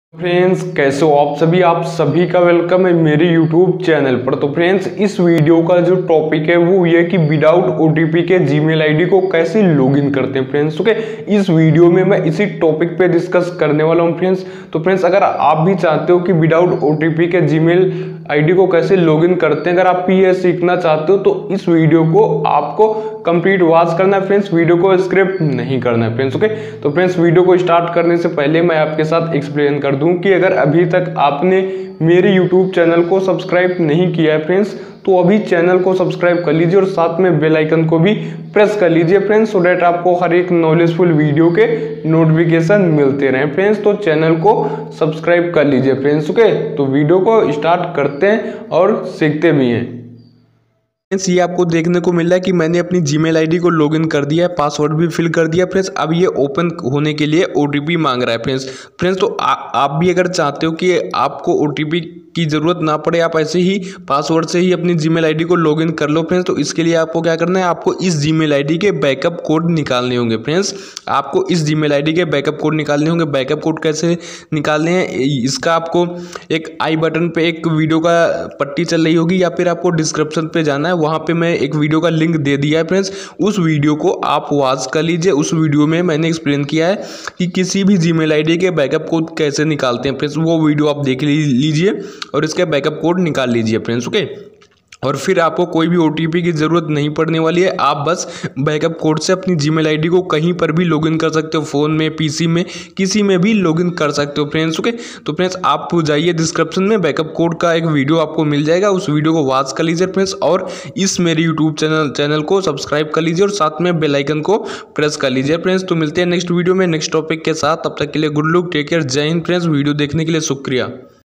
Friends कैसे हो आप सभी का वेलकम है मेरे यूट्यूब चैनल पर। तो फ्रेंड्स इस वीडियो का जो टॉपिक है वो ये कि विदाउट ओटीपी के जीमेल आईडी को कैसे लॉगिन करते हैं फ्रेंड्स। ओके, इस वीडियो में मैं इसी टॉपिक पे डिस्कस करने वाला हूं फ्रेंड्स। तो फ्रेंड्स अगर आप भी चाहते हो कि विदाउट ओटीपी के जीमेल आईडी को कैसे लॉगिन करते हैं, अगर आप ये सीखना चाहते हो तो इस वीडियो को आपको कंप्लीट वॉच करना है फ्रेंड्स, वीडियो को स्क्रिप्ट नहीं करना है फ्रेंड्स। ओके, तो फ्रेंड्स वीडियो को स्टार्ट करने से पहले मैं आपके साथ एक्सप्लेन कर दूं कि अगर अभी तक आपने मेरे यूट्यूब चैनल को सब्सक्राइब नहीं किया है फ्रेंड्स तो अभी चैनल को सब्सक्राइब कर लीजिए और साथ में बेल आइकन को भी प्रेस कर लीजिए फ्रेंड्स, सो डैट आपको हर एक नॉलेजफुल वीडियो के नोटिफिकेशन मिलते रहें फ्रेंड्स। तो चैनल को सब्सक्राइब कर लीजिए फ्रेंड्स। ओके, तो वीडियो को स्टार्ट करते हैं और सीखते भी हैं। फ्रेंड्स ये आपको देखने को मिल रहा है कि मैंने अपनी जीमेल आईडी को लॉगिन कर दिया है, पासवर्ड भी फिल कर दिया फ्रेंड्स। अब ये ओपन होने के लिए ओटीपी मांग रहा है फ्रेंड्स। तो आप भी अगर चाहते हो कि आपको ओटीपी की ज़रूरत ना पड़े, आप ऐसे ही पासवर्ड से ही अपनी जीमेल आईडी को लॉगिन कर लो फ्रेंड्स। तो इसके लिए आपको क्या करना है, आपको इस जीमेल आईडी के बैकअप कोड निकालने होंगे फ्रेंड्स। आपको इस जीमेल आईडी के बैकअप कोड निकालने होंगे। बैकअप कोड कैसे निकालने हैं इसका आपको एक आई बटन पे एक वीडियो का पट्टी चल रही होगी या फिर आपको डिस्क्रिप्शन पे जाना है, वहाँ पे मैं एक वीडियो का लिंक दे दिया है फ्रेंड्स। उस वीडियो को आप वॉच कर लीजिए। उस वीडियो में मैंने एक्सप्लेन किया है कि किसी भी जीमेल आईडी के बैकअप कोड कैसे निकालते हैं फ्रेंड्स। वो वीडियो आप देख लीजिए और इसका बैकअप कोड निकाल लीजिए फ्रेंड्स। ओके, और फिर आपको कोई भी ओटीपी की ज़रूरत नहीं पड़ने वाली है। आप बस बैकअप कोड से अपनी जीमेल आईडी को कहीं पर भी लॉगिन कर सकते हो, फ़ोन में, पीसी में, किसी में भी लॉगिन कर सकते हो फ्रेंड्स। ओके, तो फ्रेंड्स आप जाइए डिस्क्रिप्शन में, बैकअप कोड का एक वीडियो आपको मिल जाएगा, उस वीडियो को वॉच कर लीजिए फ्रेंड्स। और इस मेरे यूट्यूब चैनल को सब्सक्राइब कर लीजिए और साथ में बेल आइकन को प्रेस कर लीजिए फ्रेंड्स। तो मिलते हैं नेक्स्ट वीडियो में नेक्स्ट टॉपिक के साथ, तब तक के लिए गुड लक, टेक केयर, जय हिंद फ्रेंड्स। वीडियो देखने के लिए शुक्रिया।